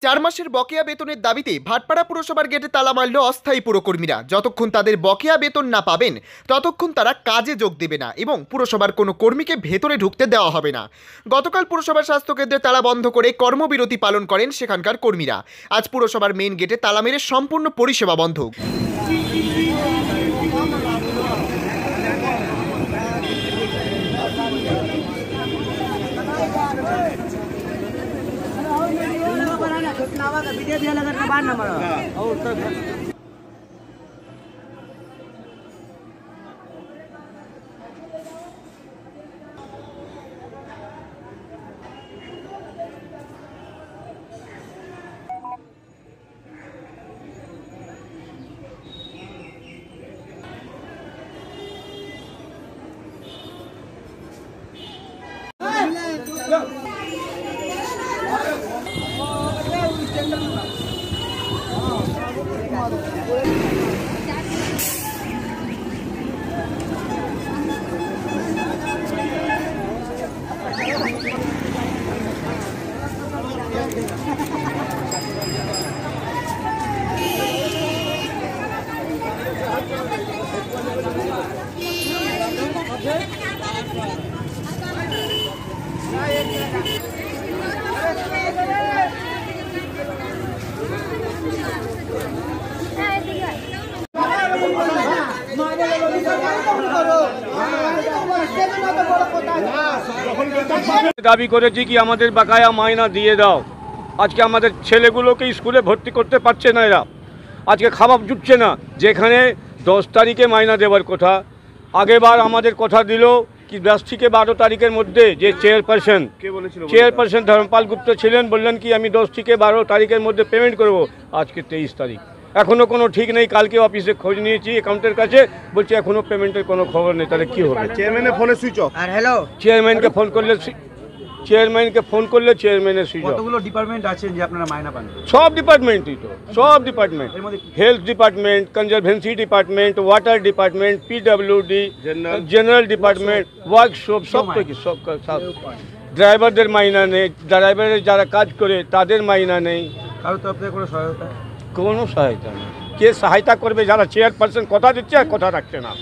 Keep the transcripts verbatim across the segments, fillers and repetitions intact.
চার মাসের বকেয়া বেতনের দাবিতে ভাটপাড়া পুরসভার গেটে তালা মারল অস্থায়ী পুরকর্মীরা। যতক্ষণ তাদের বকেয়া বেতন না পাবেন ততক্ষণ তারা কাজে যোগ দেবে না এবং পুরসভার কোনো কর্মীকে ভেতরে ঢুকতে দেওয়া হবে না। গতকাল পুরসভার স্বাস্থ্যকেন্দ্রে তালা বন্ধ করে কর্মবিরতি পালন করেন সেখানকার কর্মীরা। আজ পুরসভার মেইন গেটে তালা মেরে সম্পূর্ণ পরিষেবা বন্ধ। वीडियो भी लगा के बाद नंबर और तो দাবি করেছি কি আমাদের বাকায়া মাইনা দিয়ে দাও। আজকে আমাদের ছেলেগুলোকে স্কুলে ভর্তি করতে পারছে না, এরা আজকে খাবার জুটছে না। যেখানে দশ তারিখে মাইনা দেওয়ার কথা, আগেবার আমাদের কথা দিল কি দশ থেকে বারো তারিখের মধ্যে যে চেয়ারপারসন চেয়ারপারসন ধর্মপাল গুপ্ত ছিলেন, বললেন কি আমি দশ থেকে বারো তারিখের মধ্যে পেমেন্ট করব। আজকে তেইশ তারিখ, এখনও কোনো ঠিক নেই। কালকে অফিসে খোঁজ নিয়েছি অ্যাকাউন্টের কাছে, বলছে এখনও পেমেন্টের কোনো খবর নেই। তাহলে কী হবে? চেয়ারম্যানের ফোনে সুইচ অফ। আর হ্যালো চেয়ারম্যানকে ফোন করলে চেয়ারম্যানকে ফোন করলে চেয়ারম্যানের সুইচ অফ। কতগুলো ডিপার্টমেন্ট আছে যে আপনারা মাইনা পান? সব ডিপার্টমেন্টই তো, সব department, health department, conservancy department, water department, PWD, general department, workshop, সব থেকে সব সব। ড্রাইভারদের মাইনা নেই, ড্রাইভারের যারা কাজ করে তাদের মাইনা নেই। কারো তরফ থেকে কোনো সহায়তা? কোনো সহায়তা নেই। কে সহায়তা করবে? যারা চেয়ারপারসন কথা দিচ্ছে আর কথা রাখছে না।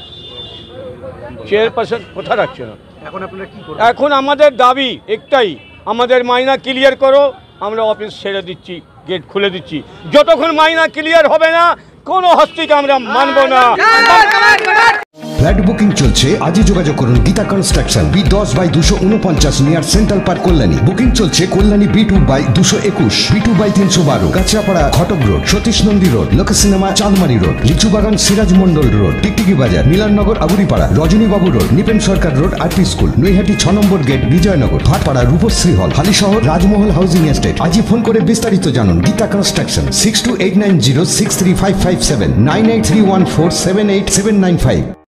চেয়ারপারসন কথা রাখছে না। এখন আপনারা কি করবেন? এখন আমাদের দাবি একটাই, আমাদের মাইনা ক্লিয়ার করো। আমরা অফিস ছেড়ে দিচ্ছি, গেট খুলে দিচ্ছি। যতক্ষণ মাইনা ক্লিয়ার হবে না কোনো হস্তিকে আমরা মানব না। ফ্ল্যাট বুকিং চলছে, আজই যোগাযোগ করুন গীতা কনস্ট্রাকশন, বি দশ বাই দুশো উনপঞ্চাশ near central park Kalyani. Booking চলছে কল্যাণী বি টু বাই দুশো একুশ, বি টু বাই তিনশো বারো, Kanchrapara Ghatak road, Satish Nandi road, Lok cinema Chandmari road, Lichubagan Siraj Mondal road, Tiktiki Bazar, Milannagar Aguripara, Rajanibabu road, Nipen Sarkar road, RP school, Naihati ছ নম্বর gate, Bijoynagar, Bhatpara Rupashree hall, Halisahar Rajmahal housing estate. আজই ফোন করে বিস্তারিত জানুন। Geeta construction, six two eight nine zero six three five five seven, nine eight three one four seven eight seven nine five.